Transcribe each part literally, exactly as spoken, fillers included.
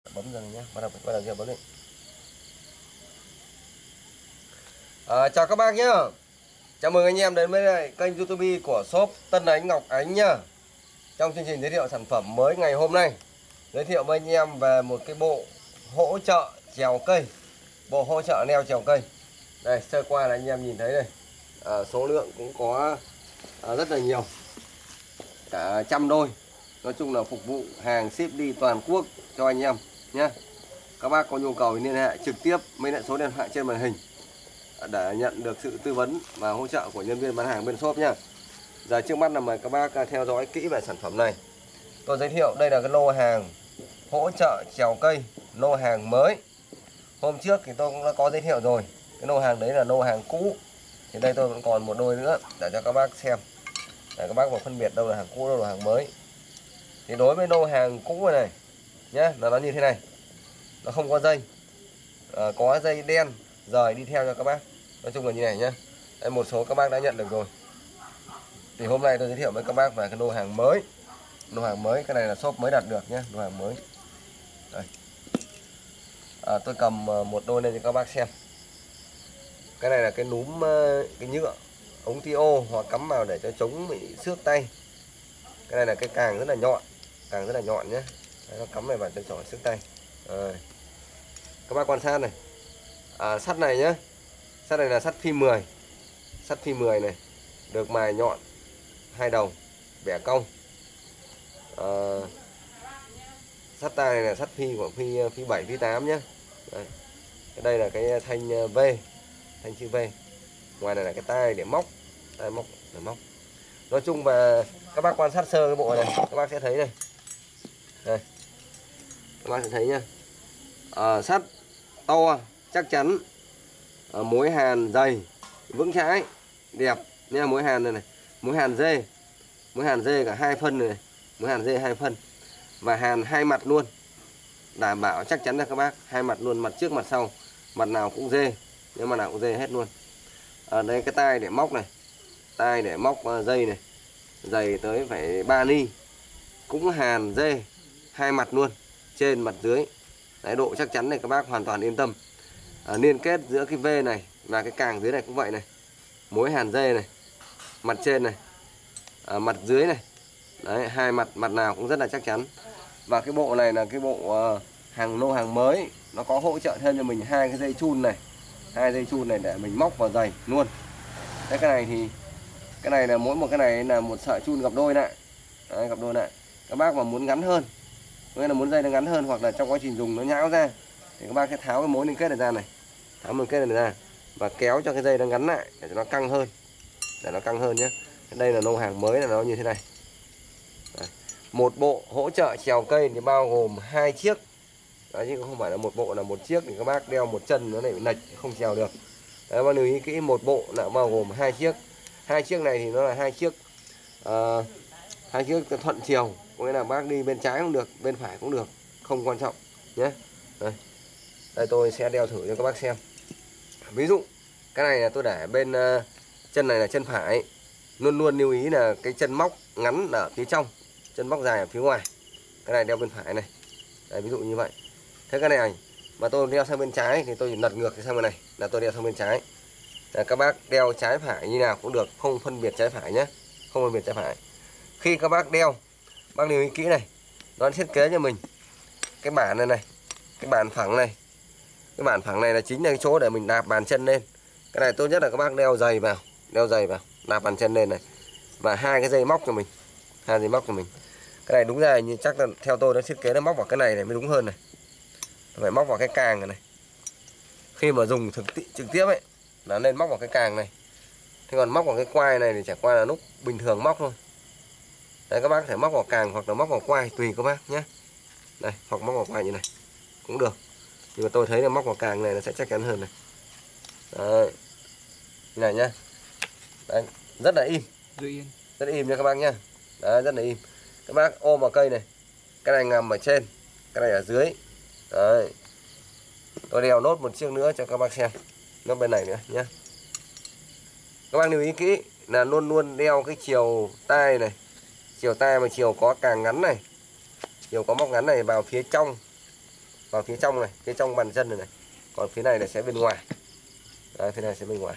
Bấm dần nhé, bắt đầu bắt đầu giờ bấm đi. À, chào các bác nhé, chào mừng anh em đến với kênh YouTube của shop Tân Ánh Ngọc Ánh nhá. Trong chương trình giới thiệu sản phẩm mới ngày hôm nay, giới thiệu với anh em về một cái bộ hỗ trợ trèo cây, bộ hỗ trợ leo trèo cây. Đây, sơ qua là anh em nhìn thấy đây, à, số lượng cũng có à, rất là nhiều, cả trăm đôi. Nói chung là phục vụ hàng ship đi toàn quốc cho anh em nhé. Các bác có nhu cầu liên hệ trực tiếp với lại số điện thoại trên màn hình để nhận được sự tư vấn và hỗ trợ của nhân viên bán hàng bên shop nhá. Giờ trước mắt là mời các bác theo dõi kỹ về sản phẩm này. Tôi giới thiệu đây là cái lô hàng hỗ trợ trèo cây, lô hàng mới. Hôm trước thì tôi cũng đã có giới thiệu rồi. Cái lô hàng đấy là lô hàng cũ. Thì đây tôi vẫn còn một đôi nữa để cho các bác xem, để các bác vào phân biệt đâu là hàng cũ, đâu là hàng mới. Thì đối với lô hàng cũ này, này nhé, là nó như thế này, nó không có dây, à, có dây đen rời đi theo cho các bác. Nói chung là như này nhé. Đây, một số các bác đã nhận được rồi. Thì hôm nay tôi giới thiệu với các bác về cái lô hàng mới. Lô hàng mới, cái này là shop mới đặt được nhé, lô hàng mới. Đây. À, tôi cầm một đôi lên cho các bác xem. Cái này là cái núm, cái nhựa ống ti ô hoặc cắm vào để cho chống bị xước tay. Cái này là cái càng rất là nhọn, càng rất là nhọn nhé. Đấy, nó cắm này vào cho chổi xước tay. Rồi. Các bác quan sát này, à, sắt này nhé, sắt này là sắt phi mười, sắt phi mười này, được mài nhọn hai đầu, bẻ cong. À, sắt tay này là sắt phi của phi phi bảy, phi tám nhé. Đây. Cái đây là cái thanh V, thanh chữ V. Ngoài này là cái tay để móc, tay móc để móc. Nói chung và các bác quan sát sơ cái bộ này, các bác sẽ thấy này. Đây, các bác sẽ thấy nhá. À, sắt to, chắc chắn, à, mối hàn dày, vững chãi, đẹp nha. Mối hàn này này, mối hàn dê, mối hàn dê cả hai phân này, này. Mối hàn dê hai phân và hàn hai mặt luôn, đảm bảo chắc chắn là các bác hai mặt luôn, mặt trước mặt sau, mặt nào cũng dê, nhưng mà nào cũng dê hết luôn. Ở đây cái tay để móc này, tay để móc dây này, dày tới phải ba ly, cũng hàn dê hai mặt luôn, trên mặt dưới. Đấy, độ chắc chắn này các bác hoàn toàn yên tâm. À, liên kết giữa cái V này và cái càng dưới này cũng vậy này, mối hàn dê này, mặt trên này, à, mặt dưới này. Đấy, hai mặt, mặt nào cũng rất là chắc chắn. Và cái bộ này là cái bộ uh, hàng lô hàng mới, nó có hỗ trợ thêm cho mình hai cái dây chun này, hai dây chun này để mình móc vào giày luôn. Đấy, cái này thì cái này là mỗi một cái này là một sợi chun gập đôi lại. Đấy, gập đôi lại. Các bác mà muốn ngắn hơn, nghĩa là muốn dây nó ngắn hơn, hoặc là trong quá trình dùng nó nhão ra, thì các bác sẽ tháo cái mối liên kết này ra này, tháo mối liên kết này ra và kéo cho cái dây nó ngắn lại để cho nó căng hơn, để nó căng hơn nhé. Đây là lô hàng mới là nó như thế này. Đấy. Một bộ hỗ trợ trèo cây thì bao gồm hai chiếc. Đấy, chứ không phải là một bộ là một chiếc thì các bác đeo một chân nó lại bị lệch không trèo được. Đấy, bác lưu ý kỹ, một bộ là bao gồm hai chiếc. Hai chiếc này thì nó là hai chiếc uh, hai chiếc thuận chiều, có nghĩa là bác đi bên trái cũng được, bên phải cũng được, không quan trọng nhé. Đây, đây tôi sẽ đeo thử cho các bác xem. Ví dụ cái này là tôi để bên uh, chân này là chân phải, luôn luôn lưu ý là cái chân móc ngắn ở phía trong, chân móc dài ở phía ngoài. Cái này đeo bên phải này. Đây, ví dụ như vậy. Thế cái này mà tôi đeo sang bên trái thì tôi lật ngược sang bên này là tôi đeo sang bên trái. Là các bác đeo trái phải như nào cũng được, không phân biệt trái phải nhé, không phân biệt trái phải. Khi các bác đeo, bác lưu ý kỹ này, nó thiết kế cho mình cái bản này này, cái bản phẳng này, cái bản phẳng này là chính là cái chỗ để mình đạp bàn chân lên. Cái này tốt nhất là các bác đeo giày vào, đeo giày vào, đạp bàn chân lên này, và hai cái dây móc cho mình, hai dây móc cho mình. Cái này đúng ra như chắc là theo tôi nó thiết kế nó móc vào cái này này mới đúng hơn này, phải móc vào cái càng này, này. Khi mà dùng thực trực tiếp ấy là nên móc vào cái càng này. Thế còn móc vào cái quai này thì chả qua là lúc bình thường móc thôi. Đấy, các bác có thể móc vào càng hoặc là móc vào quai tùy các bác nhé. Đây, hoặc móc vào quai như này cũng được. Nhưng mà tôi thấy là móc vào càng này nó sẽ chắc chắn hơn này. Đấy. Như này nhá. Đấy, rất là im. Rất im nha các bác nhá. Đấy, rất là im. Các bác ôm vào cây này. Cái này nằm ở trên, cái này ở dưới. Đấy. Tôi đeo nốt một chiếc nữa cho các bác xem. Nốt bên này nữa nhé. Các bác lưu ý kỹ là luôn luôn đeo cái chiều tai này, chiều tai mà chiều có càng ngắn này, chiều có móc ngắn này vào phía trong, vào phía trong này, phía trong bàn chân này này. Còn phía này là sẽ bên ngoài. Đấy, phía này sẽ bên ngoài.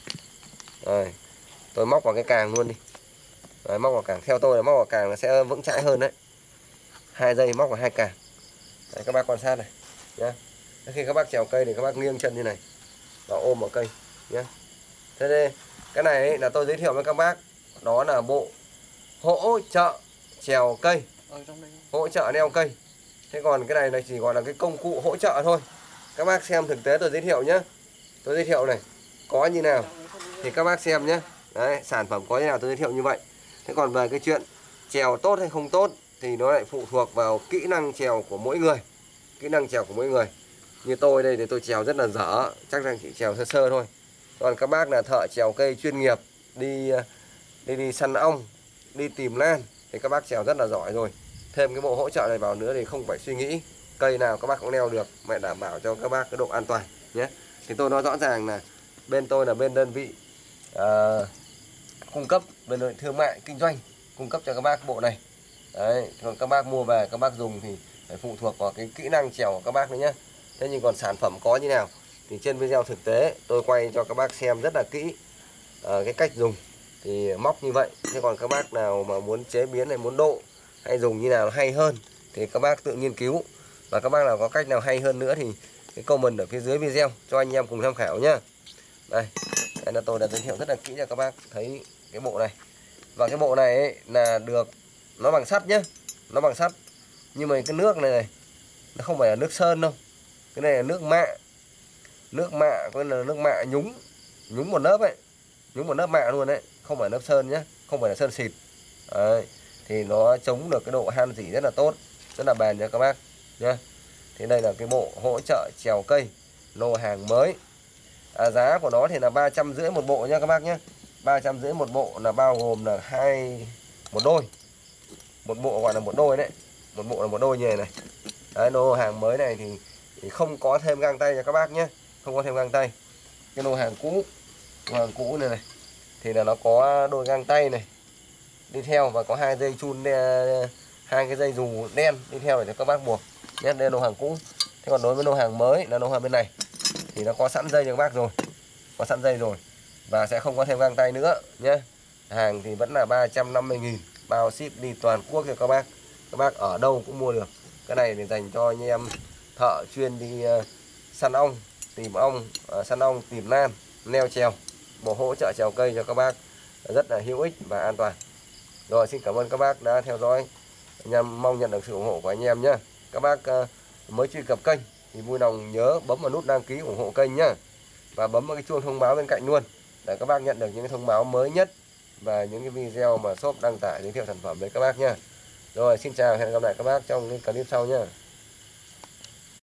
Rồi, tôi móc vào cái càng luôn đi. Đấy, móc vào càng, theo tôi là móc vào càng nó sẽ vững chãi hơn đấy. Hai dây móc vào hai càng. Đấy, các bác quan sát này nhá. Khi các bác trèo cây thì các bác nghiêng chân như này và ôm vào cây nhé. Thế đây, cái này ấy, là tôi giới thiệu với các bác, đó là bộ hỗ trợ trèo cây, hỗ trợ leo cây. Thế còn cái này là chỉ gọi là cái công cụ hỗ trợ thôi. Các bác xem thực tế tôi giới thiệu nhé. Tôi giới thiệu này có như nào thì các bác xem nhé. Đấy, sản phẩm có như nào tôi giới thiệu như vậy. Thế còn về cái chuyện trèo tốt hay không tốt thì nó lại phụ thuộc vào kỹ năng trèo của mỗi người. Kỹ năng trèo của mỗi người. Như tôi đây thì tôi trèo rất là dở, chắc là chỉ trèo sơ sơ thôi. Còn các bác là thợ trèo cây chuyên nghiệp, đi đi đi săn ong, đi tìm lan thì các bác trèo rất là giỏi rồi. Thêm cái bộ hỗ trợ này vào nữa thì không phải suy nghĩ, cây nào các bác cũng leo được, mẹ đảm bảo cho các bác cái độ an toàn nhé. Thì tôi nói rõ ràng là bên tôi là bên đơn vị uh, cung cấp, bên đơn vị thương mại kinh doanh cung cấp cho các bác bộ này. Đấy, còn các bác mua về các bác dùng thì phải phụ thuộc vào cái kỹ năng trèo của các bác nữa nhé. Thế nhưng còn sản phẩm có như nào thì trên video thực tế tôi quay cho các bác xem rất là kỹ uh, cái cách dùng thì móc như vậy. Thế còn các bác nào mà muốn chế biến hay muốn độ hay dùng như nào hay hơn thì các bác tự nghiên cứu. Và các bác nào có cách nào hay hơn nữa thì cái comment ở phía dưới video cho anh em cùng tham khảo nhá. Đây, đây là tôi đã giới thiệu rất là kỹ cho các bác thấy cái bộ này. Và cái bộ này ấy là được, nó bằng sắt nhá, nó bằng sắt. Nhưng mà cái nước này này nó không phải là nước sơn đâu, cái này là nước mạ. Nước mạ có là nước mạ nhúng, nhúng một lớp ấy, nhúng một lớp mạ luôn đấy, không phải lớp sơn nhá, không phải là sơn xịt. Đấy, thì nó chống được cái độ han rỉ rất là tốt, rất là bền cho các bác nhá. Thì đây là cái bộ hỗ trợ trèo cây, lô hàng mới. À, giá của nó thì là ba trăm rưỡi một bộ nha các bác nhé. ba trăm rưỡi một bộ là bao gồm là hai một đôi. Một bộ gọi là một đôi đấy. Một bộ là một đôi như này này. Đấy, lô hàng mới này thì, thì không có thêm găng tay cho các bác nhé. Không có thêm găng tay. Cái lô hàng cũ, lô hàng cũ này này thì là nó có đôi găng tay này đi theo và có hai dây chun, hai cái dây dù đen đi theo để cho các bác buộc nhé. Đây là lô hàng cũ. Thế còn đối với lô hàng mới là lô hàng bên này thì nó có sẵn dây cho các bác rồi, có sẵn dây rồi và sẽ không có thêm găng tay nữa nhé. Hàng thì vẫn là ba trăm năm mươi nghìn, bao ship đi toàn quốc cho các bác. Các bác ở đâu cũng mua được. Cái này để dành cho anh em thợ chuyên đi uh, săn ong, tìm ong, uh, săn ong, tìm lan, leo trèo. Bộ hỗ trợ trèo cây cho các bác rất là hữu ích và an toàn. Rồi, xin cảm ơn các bác đã theo dõi. Anh em mong nhận được sự ủng hộ của anh em nhé. Các bác uh, mới truy cập kênh thì vui lòng nhớ bấm vào nút đăng ký ủng hộ kênh nhá. Và bấm vào cái chuông thông báo bên cạnh luôn để các bác nhận được những cái thông báo mới nhất và những cái video mà shop đăng tải giới thiệu sản phẩm với các bác nhá. Rồi, xin chào, hẹn gặp lại các bác trong cái clip sau nhá.